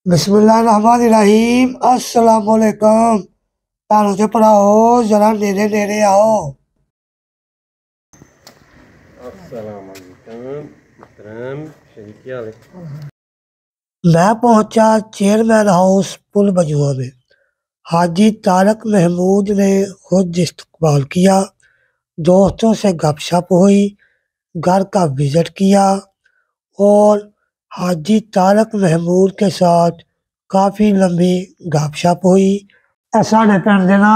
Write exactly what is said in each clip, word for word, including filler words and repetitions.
बिस्मिल्लाहिर्रहमानिर्रहीम। अस्सलाम वालेकुम। तारों से पढ़ाओ, जरा नेड़े नेड़े आओ। अस्सलाम वालेकुम। क्या हाल है? मैं पहुंचा चेयरमैन हाउस पुल बजुआ में। हाजी तारक महमूद ने खुद इस्तकबाल किया, दोस्तों से गपशप हुई, घर का विजिट किया और हाजी तारक महमूद के साथ काफ़ी लंबी गपशप हुई। साढ़े पिंड दे ना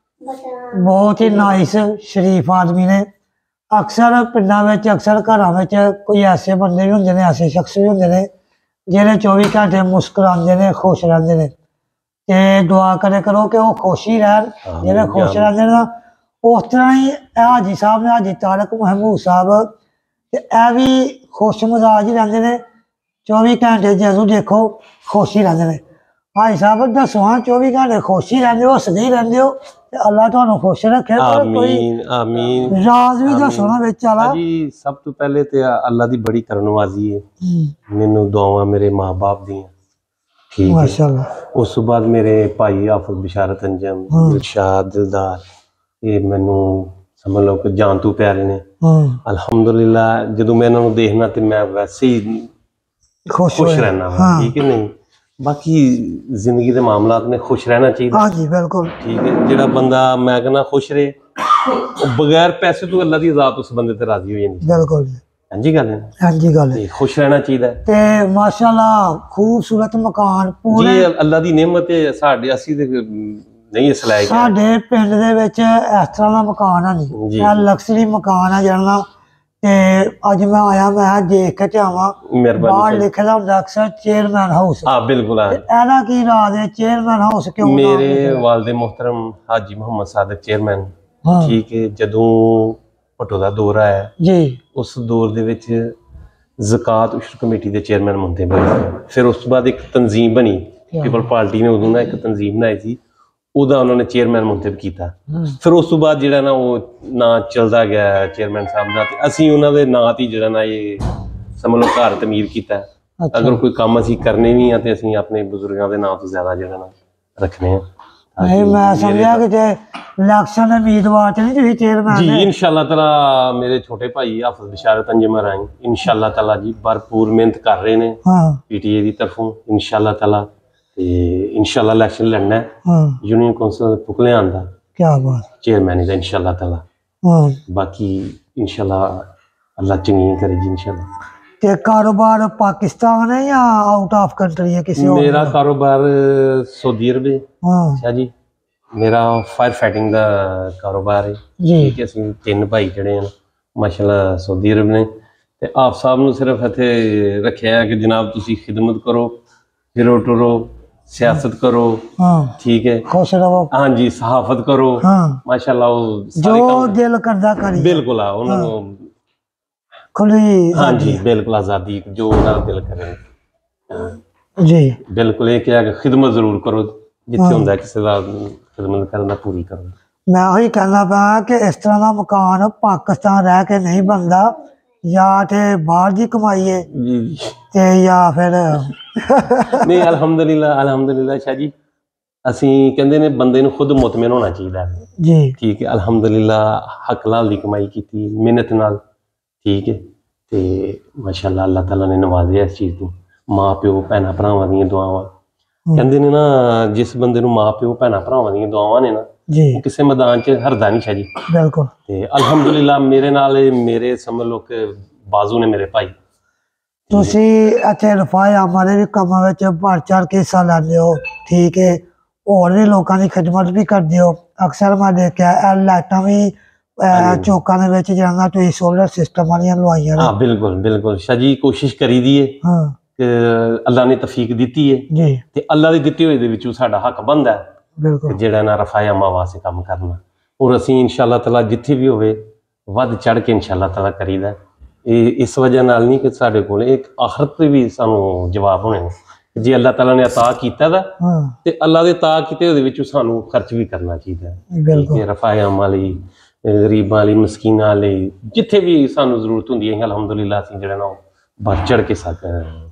बहुत ही नाइस शरीफ आदमी ने। अक्सर पिंडों में अक्सर घरों में कोई ऐसे बंदे भी होंगे ने, ऐसे शख्स भी होंगे ने जेह्ड़े चौबी घंटे मुस्कुराते ने, खुश रहते ने। ते दुआ करे करो कि वो खुश ही रहन, जेह्ड़े खुश रहते ना। उस तरह ही हाजी साहब ने, हाजी तारक महमूद साहब ते ऐ भी खुश मजाज ही रहते ने। चौबी घंटे जो देखो खुश ही रहते हैं। हाजी साहब दसो हाँ, चौबी घंटे खुश ही रहते हो, हसदे ही रहते हो, अल्लाह तुहानू खुश रखे। आमीन आमीन। राज भी दसो ना विच वाला। जी सब तो पहले तो अल्लाह दी बड़ी करनवाजी है, मैनू दुआवां मेरे माँ बाप दी ठीक है। उस बाद मेरे भाई हाफिज बिशारत अंजम, दिलशाद, दिलदार, ये मैनू समझ लो कि जान तू प्यारे ने। अल्हम्दुलिल्लाह जदों मैं इन्हां नूं देखना तो मैं वैसे ही खुश, खुश रहना वा। हाँ। ठीक है नहीं, बाकी जिंदगी के मामलात में खुश रहना चाहिए। हाँ जी बिल्कुल ठीक है। जिहड़ा बंदा मैं कहना खुश रहे, बगैर पैसे तो अल्लाह दी ज़ात उस बंदे ते राजी हो जाती। बिल्कुल हाँ जी गल है, हाँ जी गल है। खुश रहना चाहिए। ते माशाअल्लाह खूबसूरत मकान पूरे। जी अल्लाह दी नेमत है, साडे असी ते नहीं इस लायक। साडे पिंड दे विच इस तरह दा मकान है नहीं, ये लग्जरी मकान है जेड़ा। ते अज मैं आया, मैं देख के ते आवां, बाहर लिखे दा हुंदा अक्सर चेयरमैन हाउस। हां बिल्कुल। हां एदा की राज है चेयरमैन हाउस क्यों? मेरे वालिद मोहतरम हाजी मोहम्मद सादिक चेयरमैन ठीक है, जदों भट्टो दा दौर आया जी, उस दौर दे विच ज़कात उशर कमेटी दे चेयरमैन मुंतब होए। फिर उस बाद एक तंजीम बनी, पीपल पार्टी ने उदों ना एक तंजीम बनाई थी, ਉਹਦਾ ਉਹਨਾਂ ਨੇ ਚੇਅਰਮੈਨ ਮੁੰਤਖਬ ਕੀਤਾ। ਫਿਰ ਉਸ ਤੋਂ ਬਾਅਦ ਜਿਹੜਾ ਨਾ ਉਹ ਨਾਂ ਚੱਲਦਾ ਗਿਆ ਚੇਅਰਮੈਨ ਸਾਹਿਬ ਦਾ, ਤੇ ਅਸੀਂ ਉਹਨਾਂ ਦੇ ਨਾਂ ਤੇ ਜਿਹੜਾ ਨਾ ਇਹ ਸਮਝ ਲਓ ਘਰ ਤਮੀਰ ਕੀਤਾ। ਅਗਰ ਕੋਈ ਕੰਮ ਅਸੀਂ ਕਰਨੇ ਵੀ ਆ ਤੇ ਅਸੀਂ ਆਪਣੇ ਬਜ਼ੁਰਗਾਂ ਦੇ ਨਾਂ ਤੋਂ ਜ਼ਿਆਦਾ ਜਿਹੜਾ ਨਾ ਰੱਖਣੇ ਆ। ਨਹੀਂ ਮੈਂ ਸਮਝਿਆ ਕਿ ਜੇ ਇਲੈਕਸ਼ਨ ਦੇ ਉਮੀਦਵਾਰ ਚ ਨਹੀਂ ਤੁਸੀਂ ਚੇਅਰਮੈਨ ਜੀ ਇਨਸ਼ਾਅੱਲਾ ਤਾਲਾ ਮੇਰੇ ਛੋਟੇ ਭਾਈ ਹਾਫਿਜ਼ ਬਿਸ਼ਾਰਤ ਅੰਜਮ ਰਾਈ ਇਨਸ਼ਾਅੱਲਾ ਤਾਲਾ ਜੀ ਭਰਪੂਰ ਮਿਹਨਤ ਕਰ ਰਹੇ ਨੇ ਪੀਟੀਏ ਦੀ ਤਰਫੋਂ ਇਨਸ਼ਾਅੱਲਾ ਤਾਲਾ। इंशाल्लाह इलेक्शन लड़ना है यूनियन कौंसल पुकलियां दा। क्या बात, चेयरमैन दा इंशाल्लाह ताला। बाकी इंशाल्लाह अल्लाह चंगी करे जी इंशाल्लाह। ते कारोबार पाकिस्तान है या आउट ऑफ कंट्री है किसी और? मेरा कारोबार सऊदी अरब है। अच्छा जी, मेरा फायर फाइटिंग दा कारोबार है जी। ठीक है, ਅਸੀਂ ਤਿੰਨ ਭਾਈ ਜਿਹੜੇ ਹਨ ਮਾਸ਼ਾਅੱਲਾ सऊदी अरब ने, ਤੇ ਆਪ ਸਾਹਿਬ ਨੂੰ ਸਿਰਫ ਇੱਥੇ ਰੱਖਿਆ ਹੈ ਕਿ ਜਨਾਬ ਤੁਸੀਂ ਖਿਦਮਤ ਕਰੋ, ਫਿਰੋ ਟੁਰੋ, सियासत करो। हाँ। ठीक है, खुश रहो। हाँ जी, सहाफत करो। हाँ। माशाल्लाह जो दिल करदा करी। बिल्कुल आ उन्होंने खुली। हाँ जी बिल्कुल आज़ादी, जो उन्होंने दिल करे जी बिल्कुल। ये क्या खिदमत जरूर करो, जिथे हुंदा किसी दा खिदमत करना पूरी करो। मैं वही कहना पाया कि इस तरह का मकान पाकिस्तान रह के नहीं बनता, या ते बाहर की कमाई है ते या फिर नहीं। अलहमदुलिल्लाह अलहमदुलिल्लाह शाह जी, ਅਸੀਂ ਕਹਿੰਦੇ ਨੇ ਬੰਦੇ ਨੂੰ ਖੁਦ ਮੁਤਮਿਨ ਹੋਣਾ ਚਾਹੀਦਾ ਜੀ। ਠੀਕ ਹੈ, ਅਲਹਮਦੁਲਿल्लाह ਹੱਕ ਲਾਲ ਦੀ ਕਮਾਈ ਕੀਤੀ ਮਿਹਨਤ ਨਾਲ। ਠੀਕ ਹੈ, ਤੇ ਮਾਸ਼ਾਅੱਲਾ ਅੱਲਾਹ ਤਾਲਾ ਨੇ ਨਵਾਜ਼ਿਆ ਇਸ ਚੀਜ਼ ਤੋਂ। ਮਾਂ ਪਿਓ ਭੈਣਾਂ ਭਰਾਵਾਂ ਦੀਆਂ ਦੁਆਵਾਂ ਕਹਿੰਦੇ ਨੇ ਨਾ, ਜਿਸ ਬੰਦੇ ਨੂੰ ਮਾਂ ਪਿਓ ਭੈਣਾਂ ਭਰਾਵਾਂ ਦੀਆਂ ਦੁਆਵਾਂ ਨੇ ਨਾ ਉਹ ਕਿਸੇ ਮੈਦਾਨ 'ਚ ਹਰਦਾ ਨਹੀਂ ਸ਼ਾਹ ਜੀ। ਬਿਲਕੁਲ। ਤੇ ਅਲਹਮਦੁਲਿल्लाह ਮੇਰੇ ਨਾਲ ਮੇਰੇ ਸਮਝ ਲਓ ਕਿ ਬਾਜ਼ੂ ਨੇ ਮੇਰੇ ਭਾਈ। ਤੁਸੀਂ ਇੱਥੇ ਰਫਾਏ ਆਮਾਂ ਦੇ ਕੰਮਾਂ ਵਿੱਚ ਭਰ ਚੜ ਕੇ ਹਿੱਸਾ ਲੈਂਦੇ ਹੋ। ਠੀਕ ਹੈ, ਹੋਰ ਵੀ ਲੋਕਾਂ ਦੀ ਖਿਦਮਤ ਵੀ ਕਰਦੇ ਹੋ। ਅਕਸਰ ਮੈਂ ਦੇਖਿਆ ਇਹ ਲਾਈਟਾਂ ਵੀ ਚੌਕਾਂ ਦੇ ਵਿੱਚ ਜਿਹੜਾ ਤੁਸੀਂ ਸੋਲਰ ਸਿਸਟਮ ਵਾਲੀਆਂ ਲਵਾਈਆਂ ਨੇ। ਹਾਂ ਬਿਲਕੁਲ ਬਿਲकुल ਸ਼ਾਹ ਜੀ, ਕੋਸ਼ਿਸ਼ ਕਰੀ ਦੀ ਹੈ ਕਿ ਅੱਲਾ ਨੇ ਤੌਫੀਕ ਦਿੱਤੀ ਹੈ ਜੀ, ਤੇ ਅੱਲਾ ਦੀ ਦਿੱਤੀ ਹੋਈ ਦੇ ਵਿੱਚੋਂ ਸਾਡਾ ਹੱਕ ਬਣਦਾ ਹੈ ਬਿਲਕੁਲ ਜਿਹੜਾ ਨਾ ਰਫਾਏ ਆਮਾਂ ਵਾਸਤੇ ਕੰਮ ਕਰਨਾ। ਔਰ ਅਸੀਂ ਇਨਸ਼ਾਅੱਲਾ ਤਾਲਾ ਜਿੱਥੇ ਵੀ ਹੋਵੇ ਵੱਧ ਚੜ ਕੇ ਇਨਸ਼ਾਅੱਲਾ ਤਾਲਾ ਕਰੀਦਾ। ਇਹ ਇਸ ਵਜ੍ਹਾ ਨਾਲ ਨਹੀਂ ਕਿ ਸਾਡੇ ਕੋਲ ਇੱਕ ਆਖਰਤ ਤੇ ਵੀ ਸਾਨੂੰ ਜਵਾਬ ਹੋਣੇ ਨੇ। ਜੇ ਅੱਲਾਹ ਤਾਲਾ ਨੇ ਅਤਾ ਕੀਤਾ ਦਾ ਤੇ ਅੱਲਾਹ ਦੇ ਅਤਾ ਕੀਤੇ ਉਹਦੇ ਵਿੱਚੋਂ ਸਾਨੂੰ ਖਰਚ ਵੀ ਕਰਨਾ ਚਾਹੀਦਾ ਹੈ। ਰਫਾਏ ਆਮਾਂ ਲਈ, ਗਰੀਬਾਂ ਲਈ, ਮਸਕੀਨਾਂ ਲਈ, ਜਿੱਥੇ ਵੀ ਸਾਨੂੰ ਜ਼ਰੂਰਤ ਹੁੰਦੀ ਹੈ ਅਲਹਮਦੁਲਿल्लाह ਅਸੀਂ ਜਿਹੜਾ ਨਾ ਵੱਧ ਚੜ ਕੇ ਸਕ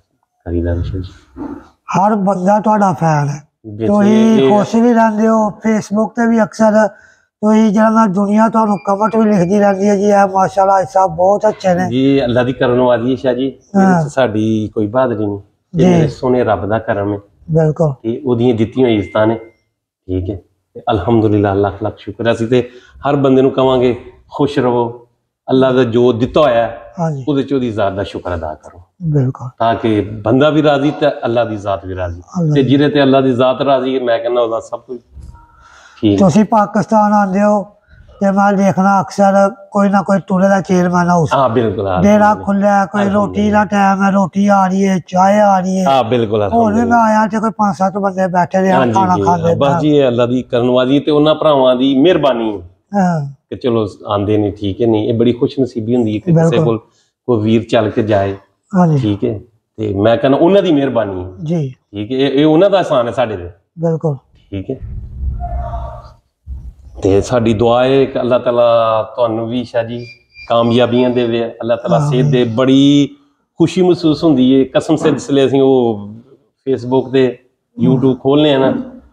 ਖਰੀਦਾ ਸ਼ਾਹ ਜੀ। ਹਰ ਬੰਦਾ ਤੁਹਾਡਾ ਫੈਨ ਹੈ, ਤੁਸੀਂ ਖੁਸ਼ ਵੀ ਰਹਿੰਦੇ ਹੋ। ਫੇਸਬੁੱਕ ਤੇ ਵੀ ਅਕਸਰ ਤੁਸੀਂ ਜਿਹੜਾ ਦੁਨੀਆ ਤੁਹਾਨੂੰ ਕਮੈਂਟ ਵੀ ਲਿਖਦੀ ਰਹਿੰਦੀ ਹੈ ਜੀ, ਇਹ ਮਾਸ਼ਾਅੱਲਾ ਸਾਹਿਬ ਬਹੁਤ ਅੱਛੇ ਨੇ ਜੀ। ਅੱਲਾ ਦੀ ਕਰਨ ਵਾਲੀ ਹੈ ਸ਼ਾਹ ਜੀ, ਇਹਦੇ ਚ ਸਾਡੀ ਕੋਈ ਬਹਾਦਰੀ ਨਹੀਂ, ਇਹ ਮੇਰੇ ਸੋਹਣੇ ਰੱਬ ਦਾ ਕਰਮ ਹੈ। ਬਿਲਕੁਲ, ਤੇ ਉਹਦੀਆਂ ਦਿੱਤੀਆਂ ਹੋਈ ਇੱਜ਼ਤਾਂ ਨੇ। ਠੀਕ ਹੈ, ਅਲਹਮਦੁਲਿਲਾ, ਲੱਖ ਲੱਖ ਸ਼ੁਕਰ। ਅਸੀਂ ਤੇ ਹਰ ਬੰਦੇ ਨੂੰ ਕਵਾਂਗੇ ਖੁਸ਼ ਰਹੋ, ਅੱਲਾ ਦਾ ਜੋ ਦਿੱਤਾ ਹੋਇਆ ਉਹਦੇ ਚ ਉਹਦੀ ਜ਼ਾਤ ਦਾ ਸ਼ੁਕਰ ਅਦਾ ਕਰੋ। ਬਿਲਕੁਲ, ਤਾਂ ਕਿ ਬੰਦਾ ਵੀ ਰਾਜ਼ੀ ਤੇ ਅੱਲਾ ਦੀ ਜ਼ਾਤ ਵੀ ਰਾਜ਼ੀ, ਤੇ ਜਿਹਦੇ ਤੇ ਅੱਲਾ ਦੀ ਜ਼ਾਤ ਰਾਜ਼ੀ ਹੈ ਮੈਂ ਕਹਿੰਦਾ ਉਹਦਾ ਸਭ ਕੁਝ ਠੀਕ। ਤੁਸੀਂ ਪਾਕਿਸਤਾਨ ਆਉਂਦੇ ਹੋ ਤੇ ਮੈਂ ਦੇਖਣਾ ਅਕਸਰ ਕੋਈ ਨਾ ਕੋਈ ਟੂਰੇ ਦਾ ਚੇਅਰਮੈਨ ਹਾਊਸ, ਹਾਂ ਬਿਲਕੁਲ, ਡੇਰਾ ਖੁੱਲਿਆ, ਕੋਈ ਰੋਟੀ ਦਾ ਟਾਈਮ ਹੈ, ਰੋਟੀ ਆ ਰਹੀ ਹੈ, ਚਾਹ ਆ ਰਹੀ ਹੈ, ਹਾਂ ਬਿਲਕੁਲ। ਹੋਰ ਵੀ ਮੈਂ ਆਇਆ ਤੇ ਕੋਈ ਪੰਜ ਸੱਤ ਬੰਦੇ ਬੈਠੇ ਨੇ ਖਾਣਾ ਖਾਂਦੇ। ਬਸ ਜੀ ਇਹ ਅੱਲਾ ਦੀ ਕਰਨਵਾਜੀ ਤੇ ਉਹਨਾਂ ਭਰਾਵਾਂ ਦੀ ਮਿਹਰਬਾਨੀ ਹੈ ਕਿ ਚਲੋ ਆਉਂਦੇ ਨੇ। ਠੀਕ ਹੈ, ਨਹੀਂ ਇਹ ਬੜੀ ਖੁਸ਼ ਨਸੀਬੀ ਹੁੰਦੀ ਹੈ ਕਿ ਕਿਸੇ ਕੋਲ ਕੋਈ ਵੀਰ ਚੱਲ ਕੇ ਜਾਏ। ਠੀਕ ਹੈ, ਤੇ ਮੈਂ ਕਹਿੰਦਾ ਉਹਨਾਂ ਦੀ ਮਿਹਰਬਾਨੀ ਹੈ ਜੀ। ਠੀਕ ਹੈ, ਇਹ ਉਹਨਾਂ ਦਾ ਆਸਾਨ ਹੈ ਸਾਡੇ ਤੇ। ਬਿਲਕੁਲ, ਠੀਕ ਹੈ। ਤੇ ਸਾਡੀ ਦੁਆ ਹੈ ਕਿ ਅੱਲਾਹ ਤਾਲਾ ਤੁਹਾਨੂੰ ਵੀ ਸ਼ਾਹ ਜੀ ਕਾਮਯਾਬੀਆਂ ਦੇਵੇ, ਅੱਲਾਹ ਤਾਲਾ ਸਿਹਤ ਦੇ। ਬੜੀ ਖੁਸ਼ੀ ਮਹਿਸੂਸ ਹੁੰਦੀ ਹੈ ਕਸਮ ਸੇ, ਜਿਸਲੇ ਅਸੀਂ ਉਹ ਫੇਸਬੁੱਕ ਤੇ ਯੂਟਿਊਬ ਖੋਲ੍ਹਦੇ ਹਾਂ ਨਾ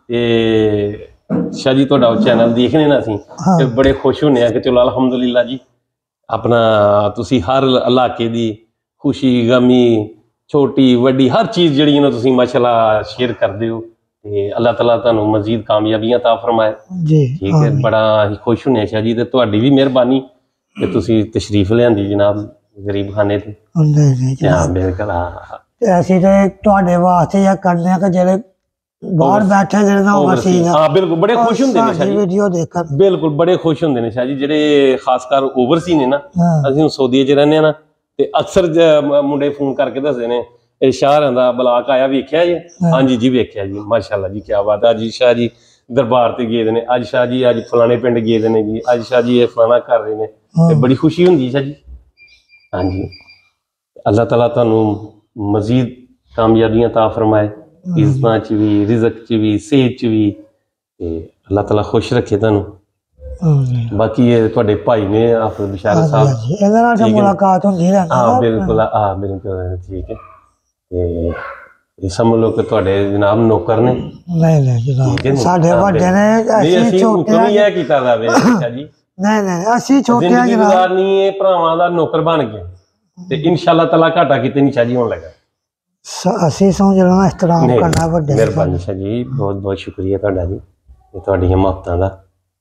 ਤੇ ਸ਼ਾਹ ਜੀ ਤੁਹਾਡਾ ਉਹ ਚੈਨਲ ਦੇਖਦੇ ਨਾ ਅਸੀਂ ਤੇ ਬੜੇ ਖੁਸ਼ ਹੁੰਦੇ ਹਾਂ ਕਿ ਚਲੋ ਅਲਹਮਦੁਲਿਲਾ ਜੀ ਆਪਣਾ ਤੁਸੀਂ ਹਰ ਇਲਾਕੇ ਦੀ ਖੁਸ਼ੀ ਗਮੀ ਛੋਟੀ ਵੱਡੀ ਹਰ ਚੀਜ਼ ਜਿਹੜੀ ਨਾ ਤੁਸੀਂ ਮਾਸ਼ਾਅੱਲਾ ਸ਼ੇਅਰ ਕਰਦੇ ਹੋ। ਤੇ ਅੱਲਾਹ ਤਾਲਾ ਤੁਹਾਨੂੰ ਮਜ਼ੀਦ ਕਾਮਯਾਬੀਆਂ ਤਾ ਫਰਮਾਏ ਜੀ। ਠੀਕ ਹੈ, ਬੜਾ ਹੀ ਖੁਸ਼ ਹੁੰਦੇ ਸ਼ਾਹ ਜੀ, ਤੇ ਤੁਹਾਡੀ ਵੀ ਮਿਹਰਬਾਨੀ ਕਿ ਤੁਸੀਂ ਤਸ਼ਰੀਫ ਲਿਆਂਦੀ ਜਨਾਬ ਗਰੀਬ ਖਾਨੇ ਤੇ। ਬਿਲਕੁਲ, ਅਸੀਂ ਤੇ ਤੁਹਾਡੇ ਵਾਸਤੇ ਜਾਂ ਕਰਦੇ ਆ ਕਿ ਜਿਹੜੇ ਬਾਹਰ ਬੈਠੇ ਜਿਹੜੇ ਨਾ ਓਵਰਸੀਜ਼, ਹਾਂ ਬਿਲਕੁਲ, ਬੜੇ ਖੁਸ਼ ਹੁੰਦੇ ਨੇ ਸ਼ਾਹ ਜੀ ਵੀਡੀਓ ਦੇਖਣ। ਬਿਲਕੁਲ, ਬੜੇ ਖੁਸ਼ ਹੁੰਦੇ ਨੇ ਸ਼ਾਹ ਜੀ ਜਿਹੜੇ ਖਾਸ ਕਰ ਓਵਰਸੀ ਨੇ ਨਾ। ਅਸੀਂ ਹੁਣ ਸਊਦੀਆ 'ਚ ਰਹਿੰਦੇ ਹਾਂ ਨਾ ਤੇ ਅਕਸਰ ਮੁੰਡੇ ਫੋਨ ਕਰਕੇ ਦੱਸਦੇ ਨੇ ਇਹ ਸ਼ਾਹ ਦਾ ਬਲਾਕ ਆਇਆ, ਵੇਖਿਆ ਜੀ? ਹਾਂਜੀ ਜੀ ਵੇਖਿਆ ਜੀ, ਮਾਸ਼ਾਅੱਲਾ ਜੀ ਕਿਆ ਬਾਤ ਹੈ। ਅੱਜ ਸ਼ਾਹ ਜੀ ਦਰਬਾਰ ਤੇ ਗਏ ਨੇ, ਅੱਜ ਸ਼ਾਹ ਜੀ ਅੱਜ ਫਲਾਣੇ ਪਿੰਡ ਗਏ ਨੇ ਜੀ, ਅੱਜ ਸ਼ਾਹ ਜੀ ਇਹ ਫਲਾਣਾ ਕਰ ਰਹੇ ਨੇ, ਤੇ ਬੜੀ ਖੁਸ਼ੀ ਹੁੰਦੀ ਸ਼ਾਹ ਜੀ। ਹਾਂਜੀ, ਅੱਲਾਹ ਤਾਲਾ ਤੁਹਾਨੂੰ ਮਜ਼ੀਦ ਕਾਮਯਾਬੀਆਂ ਤਾ ਫਰਮਾਏ, ਇੱਜ਼ਤਾਂ 'ਚ ਵੀ, ਰਿਜ਼ਕ 'ਚ ਵੀ, ਸਿਹਤ 'ਚ ਵੀ, ਤੇ ਅੱਲਾਹ ਤਾਲਾ ਖੁਸ਼ ਰੱਖੇ ਤੁਹਾਨੂੰ। ਬਾਕੀ ਇਹ ਤੁਹਾਡੇ ਭਾਈ ਨੇ ਆਫਰ ਬਿਸ਼ਾਰਤ ਸਾਹਿਬ, ਇਹਦੇ ਨਾਲ ਤਾਂ ਮੁਲਾਕਾਤ ਹੁੰਦੀ ਰਹਿੰਦੀ। ਹਾਂ ਬਿਲਕੁਲ, ਹਾਂ ਬਿਲਕੁਲ, ਠੀਕ ਹੈ। ਤੇ ਇਹ ਸਮਝ ਲਓ ਕਿ ਤੁਹਾਡੇ ਜਨਾਬ ਨੌਕਰ ਨੇ। ਨਹੀਂ ਨਹੀਂ ਜਨਾਬ, ਸਾਡੇ ਵੱਡੇ ਨੇ, ਅਸੀਂ ਛੋਟੇ ਆ। ਇਹ ਕੀਤਾ ਜਾਵੇ ਸ਼ਾਹ ਜੀ, ਨਹੀਂ ਨਹੀਂ ਅਸੀਂ ਛੋਟੇ ਆ ਜਨਾਬ, ਨਹੀਂ ਇਹ ਭਰਾਵਾਂ ਦਾ ਨੌਕਰ ਬਣ ਗਏ ਤੇ ਇਨਸ਼ਾਅੱਲਾ ਤਾਲਾ ਘਾਟਾ ਕਿਤੇ ਨਹੀਂ ਸ਼ਾਹ ਜੀ ਹੋਣ ਲੱਗਾ। ਅਸੀਂ ਸਮਝਣਾ ਇhtਰਾਮ ਕਰਨਾ ਵੱਡੇ। ਮਿਹਰਬਾਨੀ ਸ਼ਾਹ ਜੀ, ਬਹੁਤ ਬਹੁਤ ਸ਼ੁਕਰੀਆ ਤੁਹਾਡਾ ਜੀ, ਇਹ ਤੁਹਾਡੀਆਂ ਮੁਹੱਬਤਾਂ ਦਾ।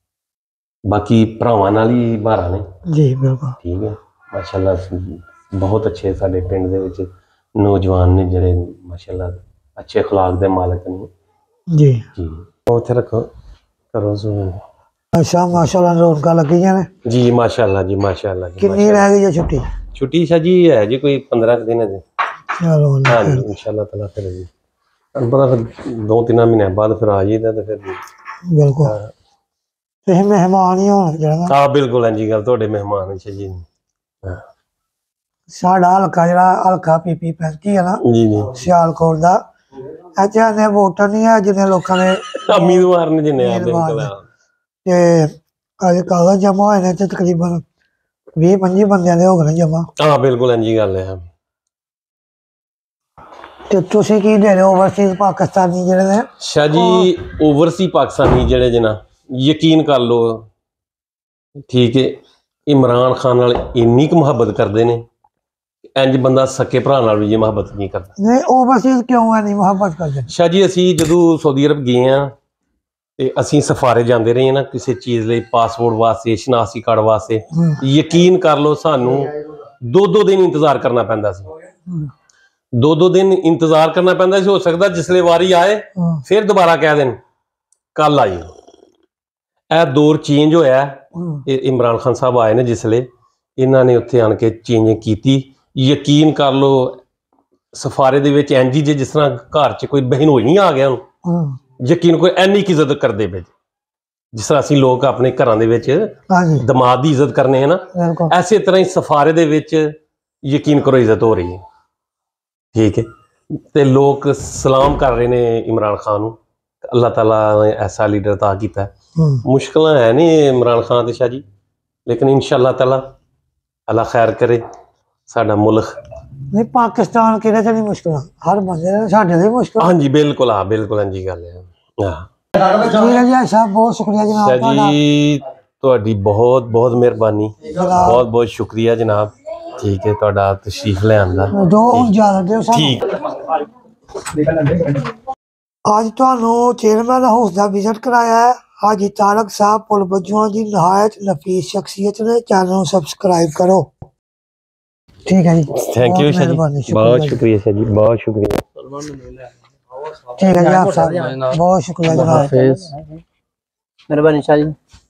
ਬਾਕੀ ਭਰਾਵਾਂ ਨਾਲ ਹੀ ਬਾਰਾਂ ਨੇ ਜੀ। ਬਿਲਕੁਲ, ਠੀਕ ਹੈ, ਮਾਸ਼ਾਅੱਲਾ ਬਹੁਤ ਅੱਛੇ ਸਾਡੇ ਪਿੰਡ ਦੇ ਵਿੱਚ ਨੌਜਵਾਨ ਨੇ ਜਿਹੜੇ ਮਾਸ਼ਾਅੱਲਾ ਅੱਛੇ ਅਖਲਾਕ ਦੇ ਮਾਲਕ ਨੇ ਜੀ। ਜੀ ਉੱਥੇ ਰੱਖੋ ਕਰੋ ਸੋ। ਅੱਛਾ, ਮਾਸ਼ਾਅੱਲਾ ਰੌਣਕਾਂ ਲੱਗੀਆਂ ਨੇ ਜੀ। ਮਾਸ਼ਾਅੱਲਾ ਜੀ, ਮਾਸ਼ਾਅੱਲਾ ਜੀ। ਕਿੰਨੀ ਰਹਿ ਗਈ ਹੈ ਛੁੱਟੀ? ਛੁੱਟੀ ਸ਼ਾਹ ਜੀ ਹੈ ਜੀ ਕੋਈ ਪੰਦਰਾਂ ਕੁ ਦਿਨ ਹੈ ਜੀ। ਚਲੋ ਹਾਂਜੀ, ਇਨਸ਼ਾਅੱਲਾ ਤਾਲਾ ਫਿਰ ਜੀ ਤੁਹਾਨੂੰ ਪਤਾ ਫਿਰ ਦੋ ਤਿੰਨ ਮਹੀਨਿਆਂ ਬਾਅਦ ਫਿਰ ਆ ਜਾਈਦਾ ਤੇ ਫਿਰ। ਬਿਲਕੁਲ, ਤੁਸੀਂ ਮਹਿਮਾਨ ਹੀ ਹੋ ਜਿਹੜਾ। ਹਾਂ ਬਿਲਕੁਲ, ਹਾਂਜੀ ਗੱਲ ਤੁਹਾਡੇ ਮਹਿਮਾਨ ਹੈ ਸ਼ਾਹ ਜੀ। ਹਾਂ, ਸਾਡਾ ਹਲਕਾ ਜਿਹੜਾ ਹਲਕਾ ਪੀਪੀ ਪੈਂਤੀ ਹੈ ਨਾ ਜੀ ਜੀ ਸਿਆਲਕੋਟ ਦਾ, ਇੱਥੇ ਇੰਨੇ ਵੋਟਰ ਨਹੀਂ ਹੈ ਜਿੰਨੇ ਲੋਕਾਂ ਦੇ ਉਮੀਦਵਾਰ ਨੇ ਜਿੰਨੇ। ਤੇ ਅੱਜ ਕਾਗਜ਼ ਜਮ੍ਹਾਂ ਹੋਏ ਨੇ ਤੇ ਤਕਰੀਬਨ ਵੀਹ ਪੰਜੀ ਬੰਦਿਆਂ ਦੇ ਹੋ ਗਏ ਨੇ ਜਮ੍ਹਾਂ। ਹਾਂ ਬਿਲਕੁਲ, ਇੰਜੀ ਗੱਲ ਹੈ। ਤੇ ਤੁਸੀਂ ਕੀ ਦੇ ਰਹੇ ਹੋ ਓਵਰਸੀਜ਼ ਪਾਕਿਸਤਾਨੀ ਜਿਹੜੇ ਨੇ? ਸ਼ਾਹ ਜੀ ਓਵਰਸੀ ਪਾਕਿਸਤਾਨੀ ਜਿਹੜੇ ਜਨਾ ਯਕੀਨ ਕਰ ਲਓ, ਠੀਕ ਹੈ, ਇਮਰਾਨ ਖਾਨ ਨਾਲ ਇੰਨੀ ਕੁ ਮੁਹੱਬਤ ਕਰਦੇ ਨੇ, ਇੰਜ ਬੰਦਾ ਸਕੇ ਭਰਾ ਨਾਲ ਵੀ ਇਹ ਮੁਹੱਬਤ ਨਹੀਂ ਕਰਦਾ। ਨਹੀਂ ਓਵਰਸੀਜ਼ ਕਿਉਂ ਨਹੀਂ ਮੁਹੱਬਤ ਕਰਦੇ? ਸ਼ਾਹ ਜੀ ਅਸੀਂ ਜਦੋਂ ਸਾਊਦੀ ਅਰਬ ਗਏ ਹਾਂ ਤੇ ਅਸੀਂ ਸਫਾਰੇ ਜਾਂਦੇ ਰਹੇ ਨਾ ਕਿਸੇ ਚੀਜ਼ ਲਈ, ਪਾਸਪੋਰਟ ਵਾਸਤੇ, ਸ਼ਨਾਖਤੀ ਕਾਰਡ ਵਾਸਤੇ, ਯਕੀਨ ਕਰ ਲਓ ਸਾਨੂੰ ਦੋ ਦੋ ਦਿਨ ਇੰਤਜ਼ਾਰ ਕਰਨਾ ਪੈਂਦਾ ਸੀ। ਦੋ ਦੋ ਦਿਨ ਇੰਤਜ਼ਾਰ ਕਰਨਾ ਪੈਂਦਾ ਸੀ। ਹੋ ਸਕਦਾ ਜਿਸਲੇ ਵਾਰੀ ਆਏ ਫਿਰ ਦੁਬਾਰਾ ਕਹਿ ਦੇਣ ਕੱਲ ਆਈ। ਇਹ ਦੌਰ ਚੇਂਜ ਹੋਇਆ। ਇਹ ਇਮਰਾਨ ਖਾਨ ਸਾਹਿਬ ਆਏ ਨੇ ਜਿਸਲੇ, ਇਹਨਾਂ ਨੇ ਉੱਥੇ ਆਣ ਕੇ ਚੇਂਜਿੰਗ ਕੀਤੀ। ਯਕੀਨ ਕਰ ਲਓ ਸਫਾਰੇ ਦੇ ਵਿੱਚ ਇੰਝ ਜੇ ਜਿਸ ਤਰ੍ਹਾਂ ਘਰ 'ਚ ਕੋਈ ਬਹਿਨੋਈ ਨਹੀਂ ਆ ਗਿਆ ਉਹਨੂੰ, ਯਕੀਨ ਕੋਈ ਇੰਨੀ ਕੁ ਇੱਜ਼ਤ ਕਰਦੇ ਪਏ ਜਿਸ ਤਰ੍ਹਾਂ ਅਸੀਂ ਲੋਕ ਆਪਣੇ ਘਰਾਂ ਦੇ ਵਿੱਚ ਦਮਾਦ ਦੀ ਇੱਜ਼ਤ ਕਰਨੇ ਹੈ ਨਾ, ਐਸੇ ਤਰ੍ਹਾਂ ਹੀ ਸਫਾਰੇ ਦੇ ਵਿੱਚ ਯਕੀਨ ਕਰੋ ਇੱਜ਼ਤ ਹੋ ਰਹੀ ਹੈ। ਠੀਕ ਹੈ, ਤੇ ਲੋਕ ਸਲਾਮ ਕਰ ਰਹੇ ਨੇ ਇਮਰਾਨ ਖਾਨ ਨੂੰ। ਅੱਲਾਹ ਤਾਲਾ ਨੇ ਐਸਾ ਲੀਡਰ ਤਾ ਕੀਤਾ। ਮੁਸ਼ਕਿਲਾਂ ਹੈ ਨਹੀਂ ਇਮਰਾਨ ਖਾਨ ਤੇ ਸ਼ਾਹ ਜੀ, ਲੇਕਿਨ ਇਨਸ਼ਾ ਅੱਲਾਹ ਤਾਲਾ ਅੱਲਾ ਖੈਰ ਕਰੇ। ਸਾਡਾ ਮੁਲਕ नहीं पाकिस्तान किहड़े च नहीं मुश्किल, हर बंदे साडे ते मुश्किल। हाँ जी बिल्कुल, हाँ बिल्कुल, हाँ जी गल है। हाँ ठीक है जी साहब, बहुत शुक्रिया जनाब शाह जी, ਤੁਹਾਡੀ बहुत बहुत मेहरबानी, बहुत बहुत शुक्रिया जनाब। ठीक है, ਤੁਹਾਡਾ तशरीफ ले आंदा दो ਹੁਣ ਜ਼ਿਆਦਾ ਦਿਓ ਸਾਨੂੰ। ठीक ਅੱਜ ਤੁਹਾਨੂੰ ਚੇਅਰਮੈਨ ਹਾਊਸ ਦਾ ਵਿਜ਼ਿਟ ਕਰਾਇਆ ਹੈ ਹਾਜੀ ਤਾਰਕ ਸਾਹਿਬ ਪੁਲ ਬਜੂਆਂ ਦੀ ਨਹਾਇਤ ਨਫੀਸ ਸ਼ਖਸੀਅਤ ਨੇ। ਚੈਨਲ ਨੂੰ ਸਬਸਕ੍ਰਾइब करो। ठीक है जी, थैंक यू शाह जी, बहुत शुक्रिया शाह जी, बहुत शुक्रिया। ठीक है जी, आप साहब बहुत शुक्रिया जनाब, मेहरबानी शाह जी।